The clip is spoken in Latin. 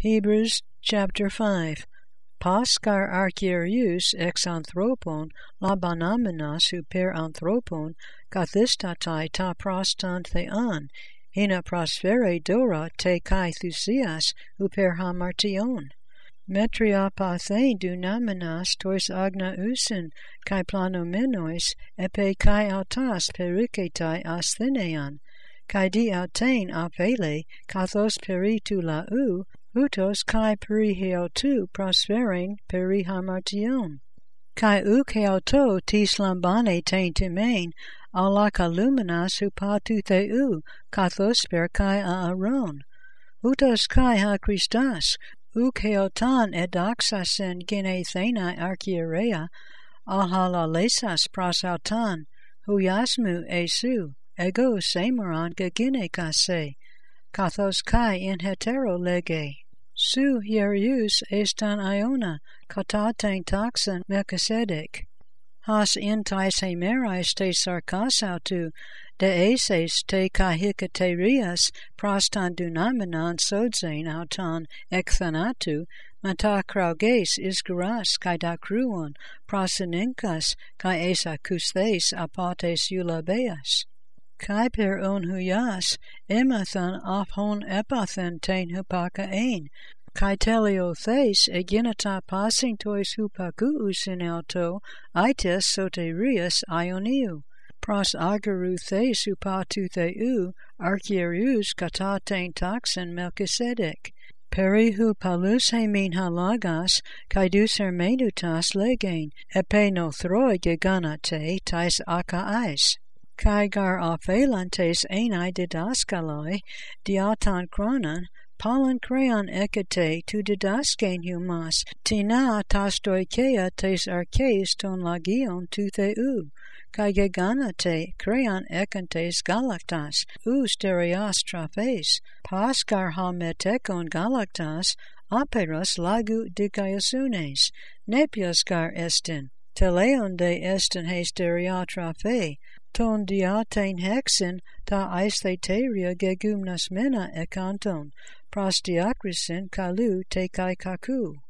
Hebrews chapter 5. Paskar archerius ex anthropon labanamenas huper anthropon kathistatai ta prostan thean, hina prosfere dora te kai thusias huper hamartion. Metriapathe dunamenas tois agnausin kai planomenois epe kai autas periketai asthenean, kai di autein apele kathos peritulou utos kai periheotu prosfering perihamartion. Kai ukeoto tis lambane tein timain, alaka luminas hupatu theu, kathos per kai aaron. Utos kai ha Christas, ukeotan edaxasen gene thenai archierea, alhalalesas prosautan, huyasmu esu, ego semeron gagine kase, kathos kai in hetero lege. Su hierius estan iona, kataten taxan Melchizedek. Has in tais hemerais te sarkasautu, de ases te kahikaterias prostan dunamenan sodzain autan ekthanatu, mata krauges isgeras kai dakruon prosinenkas kai esakustheis apates eulabeas. Kai per on huyas, emathan aphon epathen tein hupakain, kai teleothes eginata passing tois hupakuus in auto, ites soterius ioniu. Pros agaru thes hupatu theu, archierius kataten taxen Melchizedek. Peri hupalus hemin halagas, kai dus hermenutas legain, epe no throi geganate tais akaais. Kai gar aphelantes enai didaskaloi, diatan chronon, palan creon ekete tu didaskein humas, tina tastoikea tes archeis ton lagion tu theu, kai geganate creon ekantes galactas, stereas traphes, paskar ha metekon galactas, aperos lagu dikaiasunes, nepiosgar estin, teleon de estin he sterea traphe, ton diatein hexen ta aistheteria gegumnas mena ekanton, pros diacrisin kalu te kai kaku.